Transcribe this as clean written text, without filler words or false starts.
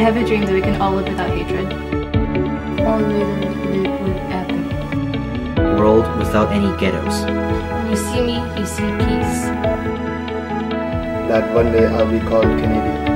have a dream that we can all live without hatred. All leaders live with ethics. World without any ghettos. When you see me, you see peace. That one day I'll be called Canadian.